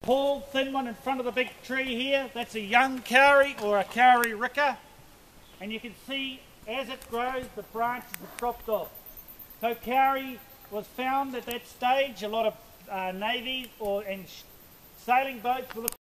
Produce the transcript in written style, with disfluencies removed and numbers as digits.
Tall, thin one in front of the big tree here, that's a young kauri or a kauri rika. And you can see as it grows, the branches have dropped off. So kauri was found at that stage. A lot of navies and sailing boats were looking